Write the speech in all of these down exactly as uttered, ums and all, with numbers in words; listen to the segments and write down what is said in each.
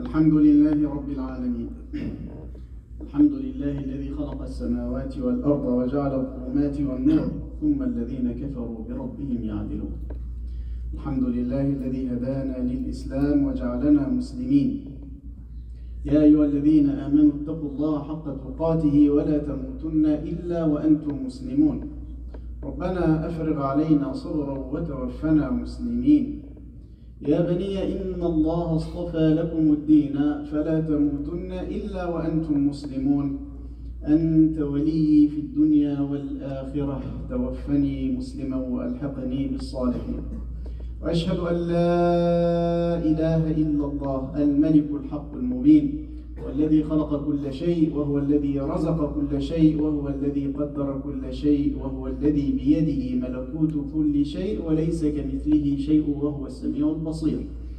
الحمد لله رب العالمين. الحمد لله الذي خلق السماوات والأرض وجعل الظلمات والنور ثم الذين كفروا بربهم يعدلون. الحمد لله الذي هدانا للإسلام وجعلنا مسلمين. يا أيها الذين آمنوا اتقوا الله حق تقاته ولا تموتن إلا وأنتم مسلمون. ربنا أفرغ علينا صبرا وتوفنا مسلمين. يا بني إن الله اصطفى لكم الدين فلا تموتن إلا وأنتم مسلمون. أنت ولي في الدنيا والآخرة، توفني مسلما وألحقني بالصالحين. وأشهد أن لا إله إلا الله الملك الحق المبين، والذي خلق كل شيء، وهو الذي رزق كل شيء، وهو الذي قدر كل شيء، وهو الذي بيده ملكوت كل شيء وليس كمثله شيء وهو السميع البصير.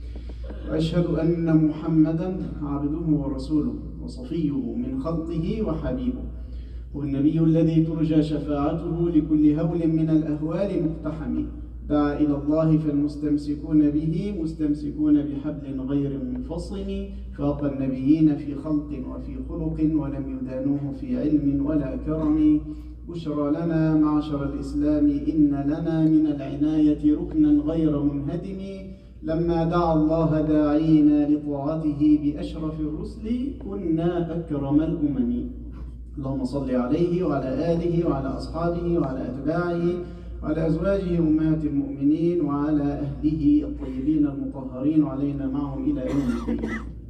وأشهد أن محمدا عبده ورسوله وصفيه من خلقه وحبيبه، هو النبي الذي ترجى شفاعته لكل هول من الأهوال مقتحم. دعا إلى الله فالمستمسكون به مستمسكون بحبل غير منفصم. فاق النبيين في خلق وفي خلق ولم يدانوه في علم ولا كرم. بشرى لنا معشر الإسلام إن لنا من العناية ركنا غير منهدم. لما دعا الله داعينا لطاعته بأشرف الرسل كنا أكرم الأمم. اللهم صل عليه وعلى آله وعلى أصحابه وعلى أتباعه وعلى أزواجه أمهات المؤمنين وعلى أهله الطيبين المطهرين وعلينا معهم إلى يوم الدين.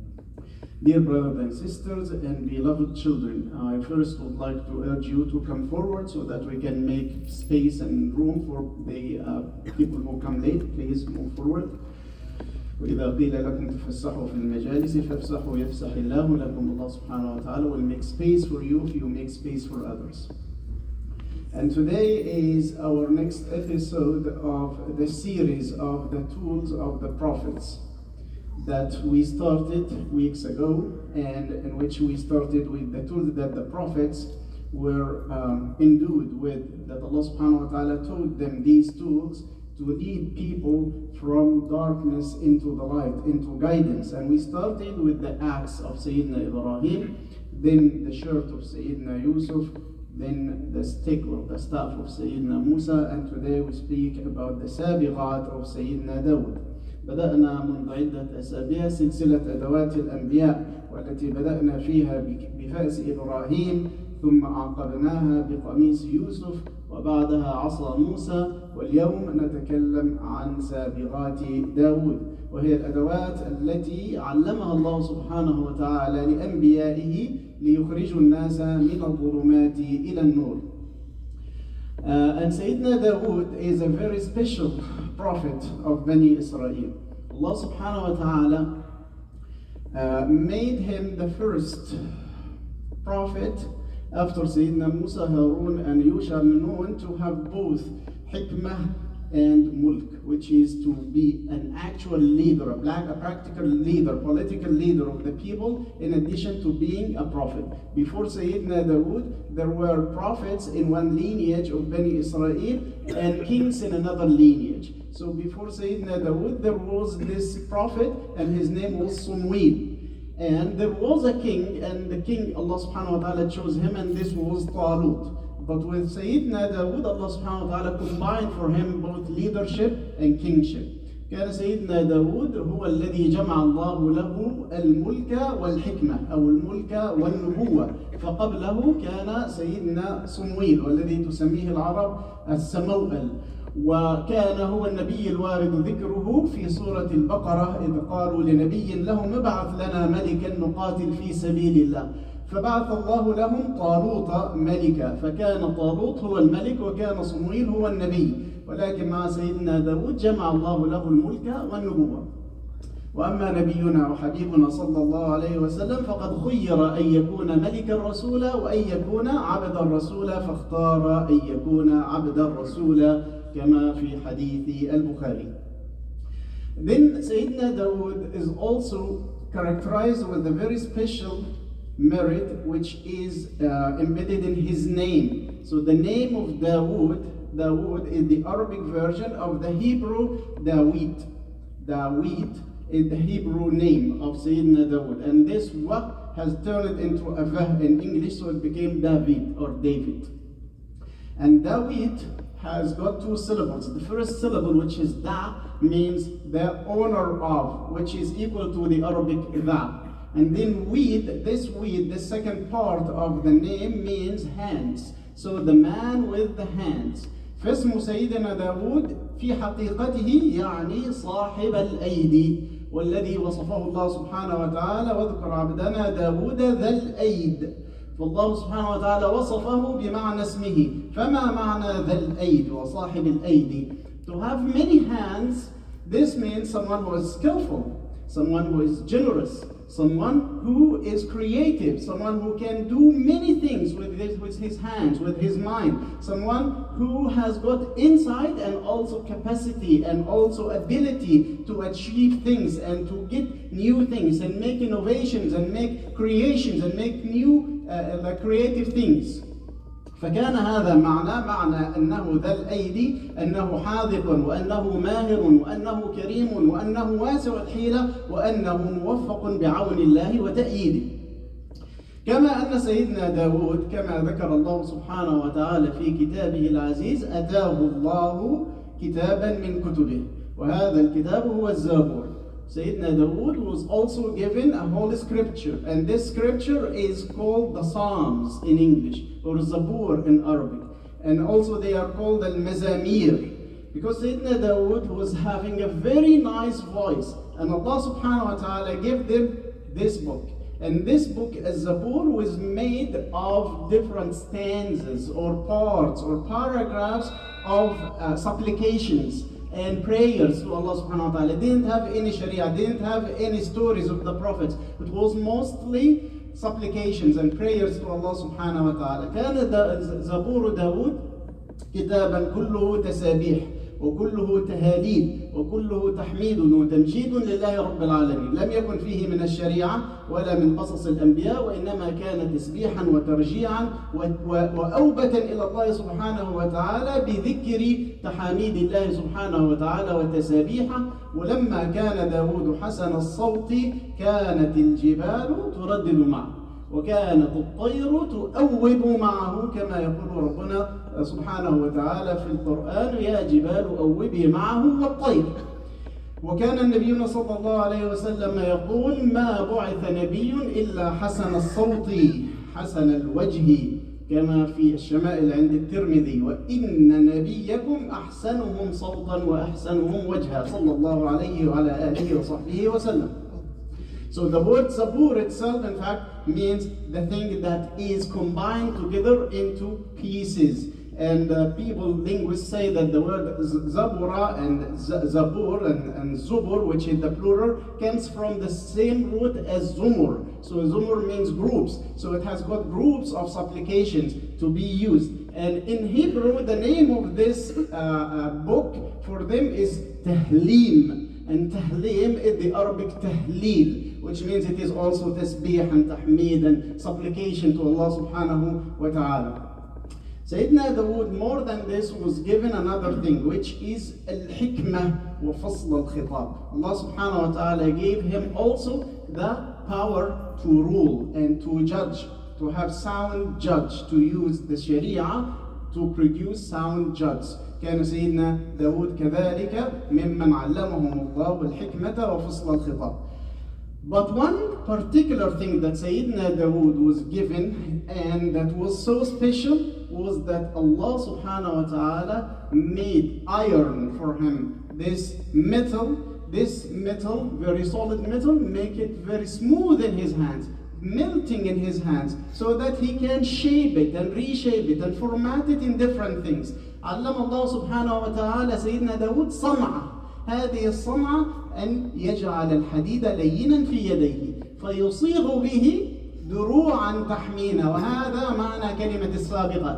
Dear brothers and sisters and beloved children, I first would like to urge you to come forward so that we can make space and room for the uh, people who come late. Please move forward. وإذا قيل لكم تفسحوا في المجالس فافسحوا يفسح الله لكم. Allah subhanahu wa ta'ala will make space for you if you make space for others. And today is our next episode of the series of the tools of the prophets that we started weeks ago, and in which we started with the tools that the prophets were um, endued with, that Allah subhanahu wa ta'ala told them these tools to lead people from darkness into the light, into guidance. And we started with the axe of Sayyidina Ibrahim, then the shirt of Sayyidina Yusuf, then the stick or the staff of Sayyidina Musa, and today we speak about the Sabighat of Sayyidina Dawud. بدأنا منذ عدة أسابيع سلسلة أدوات الأنبياء، والتي بدأنا فيها بفأس إبراهيم، ثم أعقبناها بقميص يوسف، وبعدها عصا موسى، واليوم نتكلم عن سابغات داود، وهي الأدوات التي علمها الله سبحانه وتعالى لأنبيائه ليخرجوا الناس من الظلمات إلى النور. Uh, and Sayyidina Dawood is a very special prophet of Bani Israel. Allah subhanahu wa ta'ala uh, made him the first prophet after Sayyidina Musa, Harun and Yusha ibn Nun to have both hikmah and mulk, which is to be an actual leader, a, black, a practical leader, political leader of the people, in addition to being a prophet. Before Sayyidina Dawood, there were prophets in one lineage of Bani Israel and kings in another lineage. So before Sayyidina Dawood, there was this prophet, and his name was Sumwil. And there was a king, and the king, Allah subhanahu wa ta'ala chose him, and this was Talut. But with Sayyidina Dawood, Allah subhanahu wa ta'ala combined for him both leadership and kingship. كان سيدنا داود هو الذي جمع الله له الملك والحكمة أو الملك والنبوة، فقبله كان سيدنا صمويل والذي تسميه العرب السموئل، وكان هو النبي الوارد ذكره في سورة البقرة إذ قالوا لنبي لهم ابعث لنا ملكا نقاتل في سبيل الله، فبعث الله لهم طالوت ملكا، فكان طالوت هو الملك وكان صموئيل هو النبي، ولكن مع سيدنا داود جمع الله له الملك والنبوة. وأما نبينا وحبيبنا صلى الله عليه وسلم فقد خير أن يكون ملكا رسولا وأن يكون عبدا رسولا، فاختار أن يكون عبدا رسولا كما في حديث البخاري. Then Sayyidina Dawood is also characterized with a very special merit which is uh, embedded in his name. So the name of Dawood, Dawood is the Arabic version of the Hebrew Dawid. Dawid is the Hebrew name of Sayyidina Dawood. And this wa has turned into a vah in English, so it became David or David. And David has got two syllables. The first syllable, which is da, means the owner of, which is equal to the Arabic da. And then weed, this weed, the second part of the name means hands. So the man with the hands. فاسم سيدنا داود في حقيقته يعني صاحب الأيدي، والذي وصفه الله سبحانه وتعالى واذكر عبدنا داود ذا الأيد. فالله سبحانه وتعالى وصفه بمعنى اسمه. فما معنى ذا الأيد وصاحب الأيدي؟ To have many hands, this means someone who is skillful, someone who is generous, someone who is creative, someone who can do many things with his, with his hands, with his mind, someone who has got insight and also capacity and also ability to achieve things and to get new things and make innovations and make creations and make new uh, like creative things. فكان هذا معنى معنى أنه ذا الأيدي، أنه حاذق وأنه ماهر وأنه كريم وأنه واسع الحيلة وأنه موفق بعون الله وتأييده. كما أن سيدنا داود كما ذكر الله سبحانه وتعالى في كتابه العزيز أتاه الله كتابا من كتبه، وهذا الكتاب هو الزبور. Sayyidina Dawood was also given a holy scripture, and this scripture is called the Psalms in English, or Zabur in Arabic, and also they are called al-Mazamir, because Sayyidina Dawood was having a very nice voice, and Allah subhanahu wa ta'ala gave them this book. And this book, Zabur, was made of different stanzas or parts or paragraphs of uh, supplications and prayers to Allah subhanahu wa ta'ala. It didn't have any sharia, didn't have any stories of the prophets. It was mostly supplications and prayers to Allah subhanahu wa ta'ala. كان زبور داود كتابا كله تسابيح وكله تهاليل وكله تحميد وتمجيد لله رب العالمين. لم يكن فيه من الشريعة ولا من قصص الأنبياء، وإنما كان تسبيحا وترجيعا وأوبة إلى الله سبحانه وتعالى بذكر تحاميد الله سبحانه وتعالى وتسابيحه. ولما كان داود حسن الصوت كانت الجبال تردد معه، وكانت الطير تؤوب معه، كما يقول ربنا سبحانه وتعالى في القرآن يا جبال أوبي معه والطير. وكان النبي صلى الله عليه وسلم يقول ما بعث نبي إلا حسن الصوت حسن الوجه، كما في الشمائل عند الترمذي وإن نبيكم أحسنهم صوتا وأحسنهم وجها صلى الله عليه وعلى آله وصحبه وسلم. So the word Zabur itself, in fact, means the thing that is combined together into pieces. And uh, people, linguists, say that the word Zabura and Zabur and, and Zubur, which is the plural, comes from the same root as Zumur. So Zumur means groups. So it has got groups of supplications to be used. And in Hebrew, the name of this uh, uh, book for them is Tahleem. And Tahleem is the Arabic Tahleel, which means it is also tasbih and tahmeed and supplication to Allah subhanahu wa ta'ala. Sayyidina Dawood, more than this, was given another thing, which is al-hikmah wa fasl al-khitab. Allah subhanahu wa ta'ala gave him also the power to rule and to judge, to have sound judge, to use the sharia to produce sound judge. كان سيدنا داود كذلك ممن علمهم الله الحكمة وفصل الخطاب. But one particular thing that Sayyidina Dawood was given and that was so special was that Allah subhanahu wa ta'ala made iron for him. This metal, this metal, very solid metal, make it very smooth in his hands, melting in his hands, so that he can shape it and reshape it and format it in different things. علم الله سبحانه وتعالى سيدنا داود صنعة. هذه الصنعة أن يجعل الحديد لينا في يديه فيصيغ به دروعا تحمينا، وهذا معنى كلمة السابغات.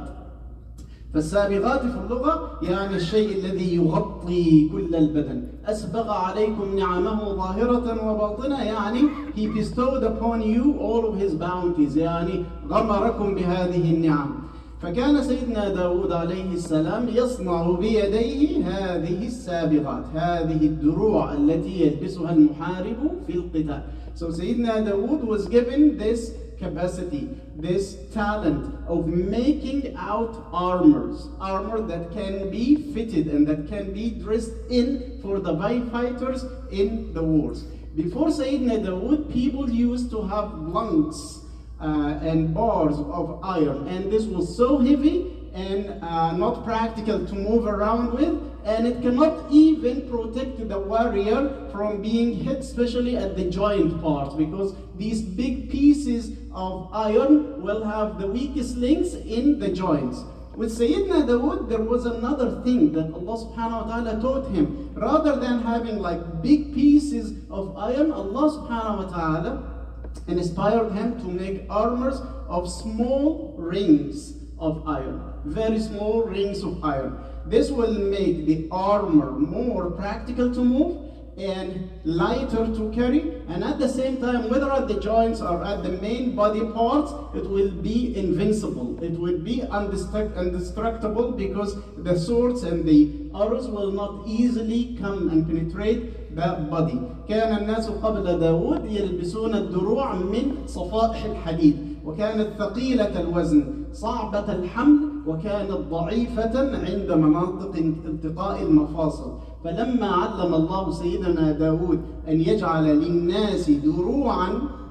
فالسابغات في اللغة يعني الشيء الذي يغطي كل البدن. أسبغ عليكم نعمه ظاهرة وباطنة، يعني he bestowed upon you all of his bounties، يعني غمركم بهذه النعم. فكان سيدنا داود عليه السلام يصنع بيديه هذه السابغات، هذه الدروع التي يلبسها المحارب في القتال. So سيدنا داود was given this capacity, this talent of making out armors, armor that can be fitted and that can be dressed in for the fighters in the wars. Before Sayyidina Dawood, people used to have lungs uh, and bars of iron, and this was so heavy and uh, not practical to move around with, and it cannot even protect the warrior from being hit, especially at the joint parts, because these big pieces of iron will have the weakest links in the joints. With Sayyidina Dawood, there was another thing that Allah subhanahu wa ta'ala taught him. Rather than having like big pieces of iron, Allah subhanahu wa ta'ala inspired him to make armors of small rings of iron, very small rings of iron. This will make the armor more practical to move and lighter to carry, and at the same time, whether at the joints or at the main body parts, it will be invincible. It will be indestructible because the swords and the arrows will not easily come and penetrate the body. كان الناس قبل داود يلبسون الدروع من صفائح الحديد، وكانت ثقيلة الوزن صعبة الحمل، وكانت ضعيفة عند مناطق التقاء المفاصل. فلما علم الله سيدنا داود أن يجعل للناس دروعا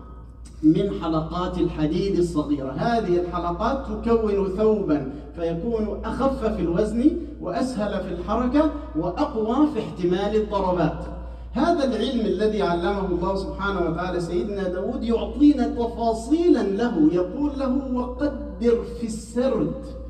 من حلقات الحديد الصغيرة، هذه الحلقات تكون ثوبا فيكون أخف في الوزن وأسهل في الحركة وأقوى في احتمال الضربات. هذا العلم الذي علمه الله سبحانه وتعالى سيدنا داود يعطينا تفاصيلا له، يقول له وقدر في السرد.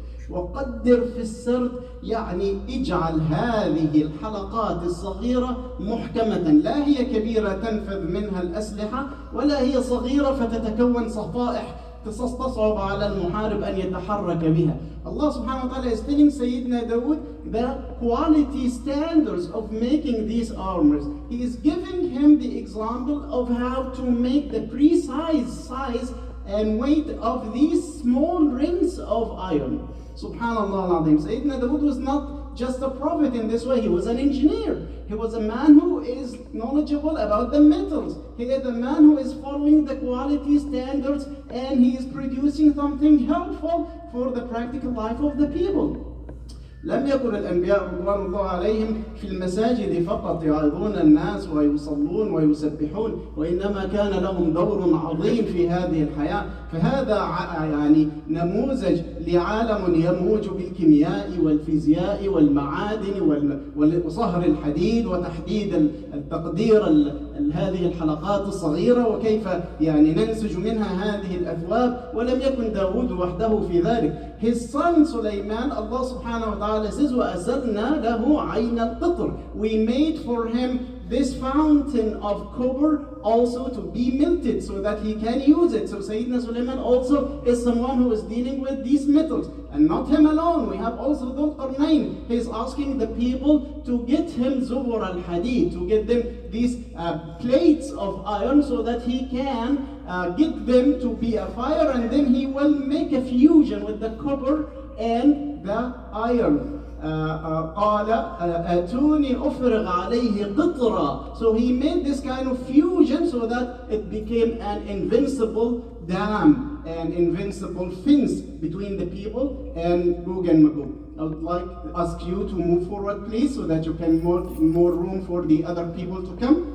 وقدر في السرد يعني اجعل هذه الحلقات الصغيرة محكمة، لا هي كبيرة تنفذ منها الأسلحة، ولا هي صغيرة فتتكون صفائح تصعب على المحارب أن يتحرك بها. Allah subhanahu wa ta'ala is telling Sayyidina Dawood the quality standards of making these armors. He is giving him the example of how to make the precise size and weight of these small rings of iron. Subhanallah al-Azim. Sayyidina Dawood was not just a prophet in this way, he was an engineer. He was a man who is knowledgeable about the metals. He is a man who is following the quality standards, and he is producing something helpful for the practical life of the people. لم يكن الأنبياء رضوان الله عليهم في المساجد فقط يعظون الناس ويصلون ويسبحون، وإنما كان لهم دور عظيم في هذه الحياة. فهذا يعني نموذج لعالم يموج بالكيمياء والفيزياء والمعادن وصهر الحديد وتحديد التقدير هذه الحلقات الصغيرة وكيف يعني ننسج منها هذه الأثواب. ولم يكن داود وحده في ذلك. His son Sulaiman, Allah subhanahu wa ta'ala says, وَأَسَلْنَا لَهُ عَيْنَ الْقِطْرِ. We made for him this fountain of copper also to be melted so that he can use it. So Sayyidina Sulaiman also is someone who is dealing with these metals. And not him alone, we have also Dhul Qarnayn. He's asking the people to get him Zubur al-Hadid, to get them these uh, plates of iron so that he can uh, get them to be a fire, and then he will make a fusion with the copper and the iron. قال أتوني أفرغ عليه قطرة. So he made this kind of fusion so that it became an invincible dam, an invincible fence between the people and Gog and Magog. I would like to ask you to move forward please so that you can more, more room for the other people to come.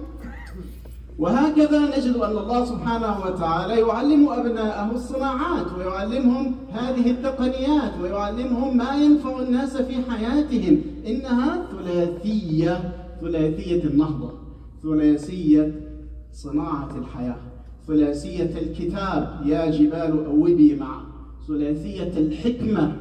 وهكذا نجد أن الله سبحانه وتعالى يعلم أبناءه الصناعات ويعلمهم هذه التقنيات ويعلمهم ما ينفع الناس في حياتهم. إنها ثلاثية، ثلاثية النهضة، ثلاثية صناعة الحياة، ثلاثية الكتاب يا جبال أوبي معه، ثلاثية الحكمة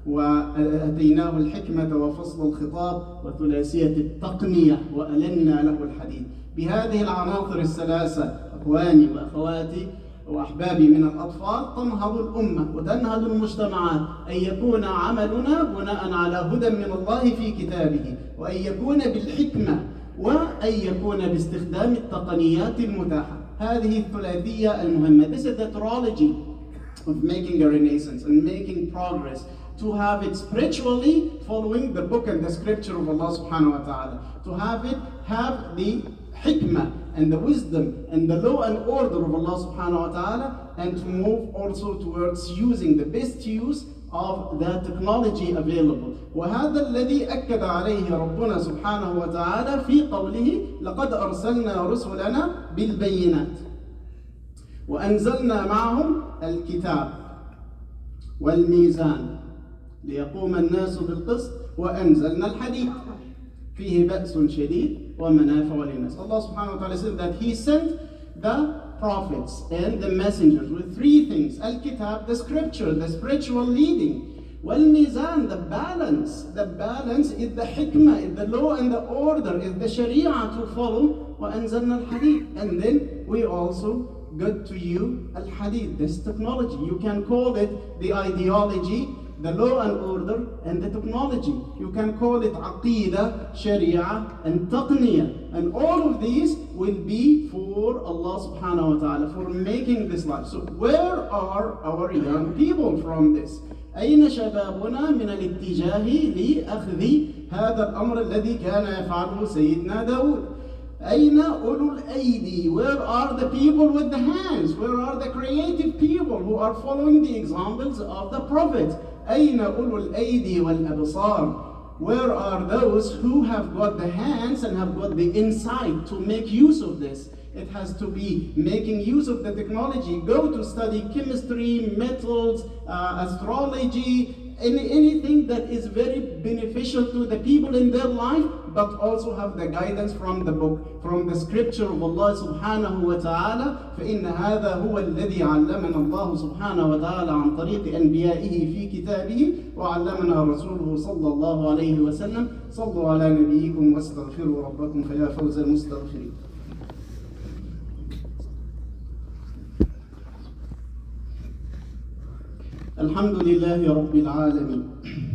وأتيناه الحكمة وفصل الخطاب، وثلاثية التقنية وألنا له الحديد. بهذه العناصر الثلاثة أخواني وأخواتي وأحبابي من الأطفال تنهض الأمة وتنهض المجتمعات. أن يكون عملنا بناء على هدى من الله في كتابه، وأن يكون بالحكمة، وأن يكون باستخدام التقنيات المتاحة. هذه الثلاثية المهمة. This is the trilogy of making a renaissance and making progress, to have it spiritually following the book and the scripture of Allah subhanahu wa ta'ala, to have it have the hikmah and the wisdom and the law and order of Allah subhanahu wa ta'ala, and to move also towards using the best use of the technology available. وهذا الذي أكد عليه ربنا سبحانه وتعالى في قوله لقد أرسلنا رسلنا بالبينات وأنزلنا معهم الكتاب والميزان ليقوم الناس بالقسط وأنزلنا الحديد فيه بأس شديد ومنافع للناس. Allah subhanahu wa ta'ala said that He sent the prophets and the messengers with three things: Al-Kitab, the scripture, the spiritual leading; Wal-Mizan, the balance. The balance is the hikmah, is the law and the order, is the sharia to follow. وَأَنزَلْنَا الْحَدِيدِ. And then we also got to you Al-Hadid, this technology. You can call it the ideology, the law and order, and the technology. You can call it Aqidah, Sharia, and Taqniyah. And all of these will be for Allah subhanahu wa ta'ala, for making this life. So where are our young people from this? أين شبابنا من الاتجاه لأخذ هذا الأمر الذي كان يفعله سيدنا داود؟ أين أولو الأيدي? Where are the people with the hands? Where are the creative people who are following the examples of the Prophet? أين أولو الأيدي والأبصار? Where are those who have got the hands and have got the insight to make use of this? It has to be making use of the technology. Go to study chemistry, metals, uh, astrology, any, anything that is very beneficial to the people in their life, but also have the guidance from the book, from the scripture of Allah subhanahu wa ta'ala. فإن هذا هو الذي علمنا الله سبحانه وتعالى عن طريق أنبيائه في كتابه وعلمنا رسوله صلى الله عليه وسلم. صلوا على نبيكم واستغفروا ربكم فيا فوز المستغفرين. Alhamdulillahi Rabbil Alameen.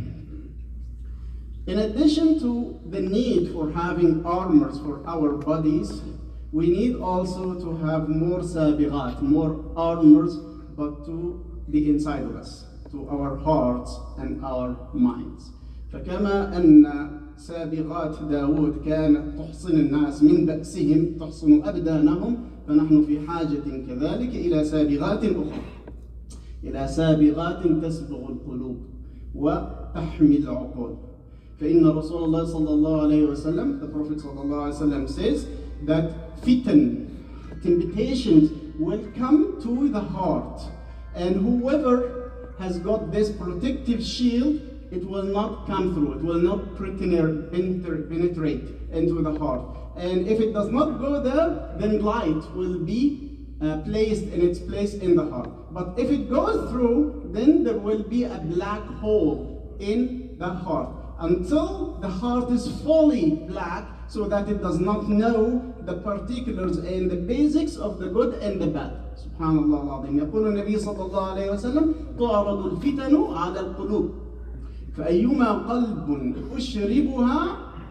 In addition to the need for having armors for our bodies, we need also to have more sabighat, more armors, but to the inside of us, to our hearts and our minds. فكما أن سابغات داود كانت تحصن الناس من بأسهم، تحصن أبدانهم، فنحن في حاجة كذلك إلى سابغات أخرى، إلى سابغات تسبغ القلوب وتحمي العقول. فإن رسول الله صلى الله عليه وسلم, the Prophet صلى الله عليه وسلم says that fitan, temptations will come to the heart, and whoever has got this protective shield, it will not come through, it will not penetrate into the heart. And if it does not go there, then light will be Uh, placed in its place in the heart. But if it goes through, then there will be a black hole in the heart until the heart is fully black, so that it does not know the particulars and the basics of the good and the bad. Subhanallah al-Azim. يقول النبي صلى الله عليه وسلم تعرض الفتن على القلوب فأيما قلب أشربها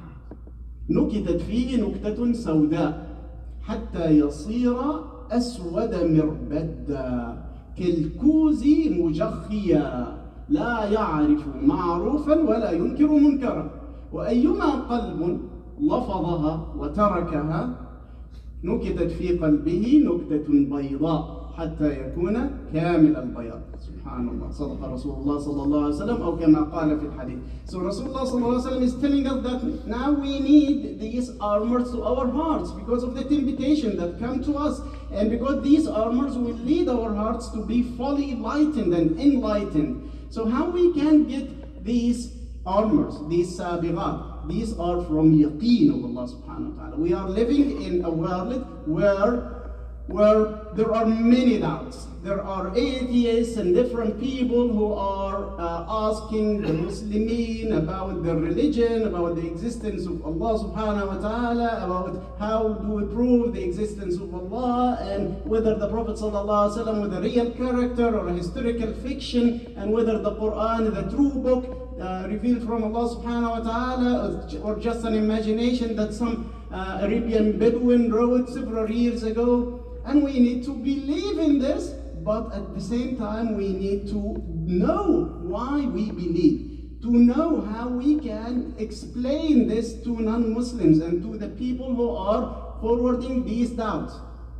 نكتت فيه نكتة سوداء حتى يصير أسود مربدا كالكوز مجخيا لا يعرف معروفا ولا ينكر منكرا وأيما قلب لفظها وتركها نكتت في قلبه نكتة بيضاء حتى يكون كامل البياض. سبحان الله. صدق رسول الله صلى الله عليه وسلم أو كما قال في الحديث. So Rasulullah صلى الله عليه وسلم is telling us that now we need these armors to our hearts because of the temptation that come to us, and because these armors will lead our hearts to be fully enlightened and enlightened. So how we can get these armors, these sabighat? These are from yaqeen of Allah subhanahu wa ta'ala. We are living in a world where where there are many doubts. There are atheists and different people who are uh, asking the Muslimin about their religion, about the existence of Allah subhanahu wa ta'ala, about how do we prove the existence of Allah, and whether the Prophet sallallahu alaihi wasallam was a real character or a historical fiction, and whether the Quran is the true book uh, revealed from Allah subhanahu wa ta'ala, or just an imagination that some uh, Arabian Bedouin wrote several years ago. And we need to believe in this but at the same time we need to know why we believe, to know how we can explain this to non-Muslims and to the people who are forwarding these doubts.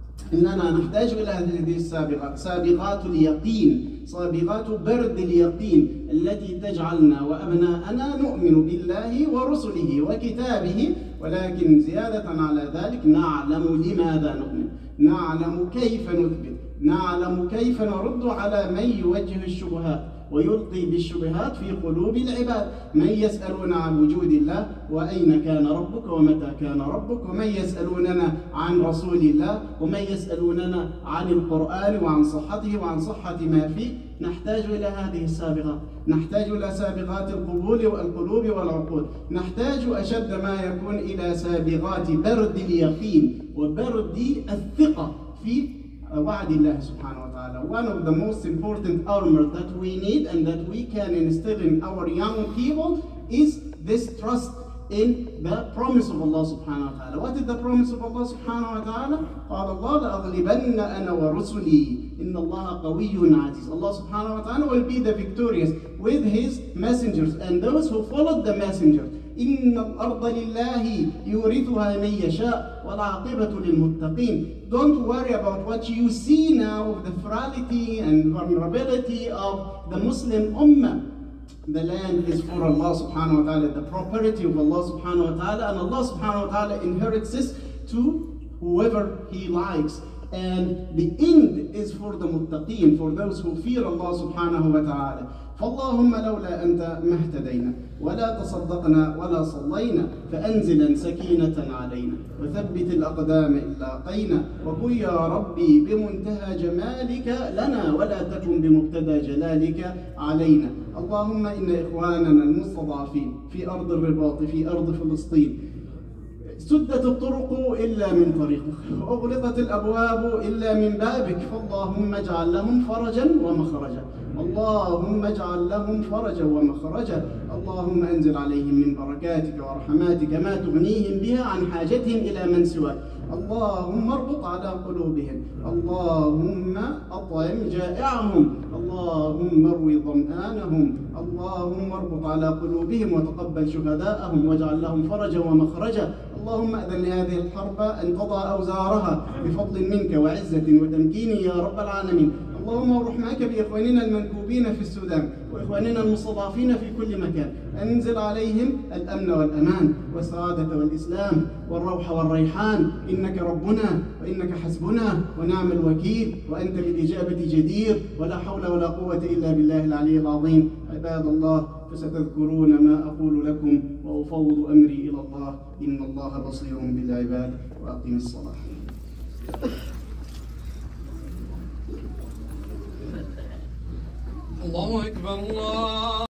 إننا نحتاج إلى هذه السابقات، سابقات اليقين، سابقات برد اليقين التي تجعلنا وأبناءنا نؤمن بالله ورسله وكتابه، ولكن زيادة على ذلك نعلم لماذا نؤمن، نعلم كيف نثبت، نعلم كيف نرد على من يوجه الشبهات ويلقي بالشبهات في قلوب العباد، من يسألون عن وجود الله وأين كان ربك ومتى كان ربك، ومن يسألوننا عن رسول الله، ومن يسألوننا عن القرآن وعن صحته وعن صحة ما فيه. نحتاج إلى هذه السابقات، نحتاج إلى سابقات القبول والقلوب والعقول، نحتاج أشد ما يكون إلى سابقات برد اليقين وبرد الثقة في وعد الله سبحانه وتعالى. One of the most important armor that we need and that we can instill in our young people is this trust in the promise of Allah subhanahu wa ta'ala. What is the promise of Allah subhanahu wa ta'ala? قال الله لأغلبن أنا ورسلي إن الله قوي عزيز. Allah subhanahu wa ta'ala will be the victorious with his messengers and those who followed the messengers. إن الأرض لله يورثها من يشاء والعاقبة للمتقين. Don't worry about what you see now of the frailty and vulnerability of the Muslim Ummah. The land is for Allah subhanahu wa ta'ala, the property of Allah subhanahu wa ta'ala, and Allah subhanahu wa ta'ala inherits this to whoever He likes. And the end is for the muttaqeen, for those who fear Allah subhanahu wa ta'ala. فاللهم لولا أنت ما اهتدينا ولا تصدقنا ولا صلينا فأنزلا سكينة علينا وثبت الأقدام إن لاقينا وكن يا ربي بمنتهى جمالك لنا ولا تكن بمبتدى جلالك علينا. اللهم إن إخواننا المستضعفين في أرض الرباط في أرض فلسطين سدت الطرق إلا من طريقك وأغلقت الأبواب إلا من بابك، فاللهم اجعل لهم فرجا ومخرجا، اللهم اجعل لهم فرجا ومخرجا، اللهم أنزل عليهم من بركاتك ورحماتك ما تغنيهم بها عن حاجتهم إلى من سواك، اللهم اربط على قلوبهم، اللهم أطعم جائعهم، اللهم اروي ظمآنهم، اللهم اربط على قلوبهم وتقبل شهداءهم واجعل لهم فرجا ومخرجا. اللهم أذن لهذه الحرب أن تضع أوزارها بفضل منك وعزة وتمكين يا رب العالمين. اللهم ارحم معك بإخواننا المنكوبين في السودان وإخواننا المستضعفين في كل مكان، أنزل عليهم الأمن والأمان والسعادة والإسلام والروح والريحان، إنك ربنا وإنك حسبنا ونعم الوكيل وأنت بالإجابة جدير ولا حول ولا قوة إلا بالله العلي العظيم. عباد الله فستذكرون ما أقول لكم وأفوض أمري إلى الله إن الله بصير بالعباد وأقم الصلاة. الله أكبر الله